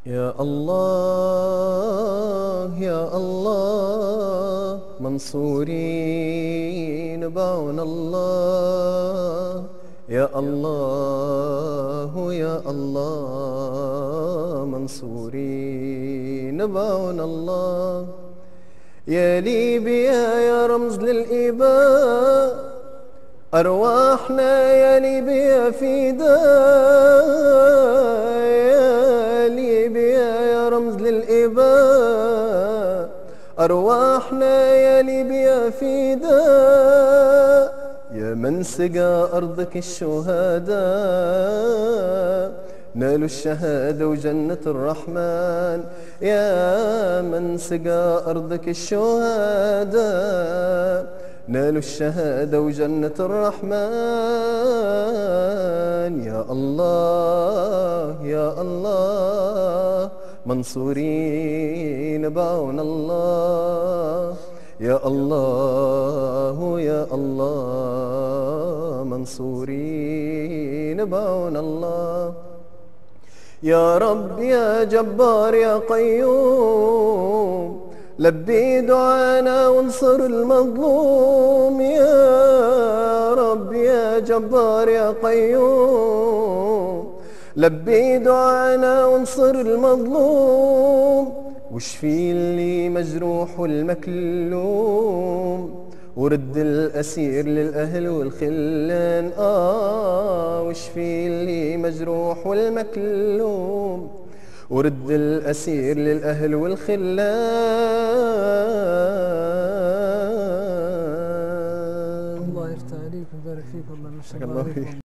يا الله يا الله منصورين بعون الله. يا الله يا الله منصورين بعون الله. يا ليبيا يا رمز للإباء أرواحنا يا ليبيا فداء. يا ليبيا يا رمز للإباء أرواحنا يا ليبيا فداء. يا من سقى أرضك الشهداء نالوا الشهادة وجنة الرحمن. يا من سقى أرضك الشهداء نالوا الشهادة وجنة الرحمن. يا الله يا الله منصورين بعون الله. يا الله يا الله منصورين بعون الله. يا رب يا جبار يا قيوم لبي دعانا وانصر المظلوم. يا رب يا جبار يا قيوم لبي دعانا وانصر المظلوم. واشفي اللي مجروح والمكلوم ورد الأسير للأهل والخلان. واشفي اللي مجروح والمكلوم ورد الأسير للأهل والخلان. الله يفتح عليك ويبارك فيك. الله يمسك عليكم.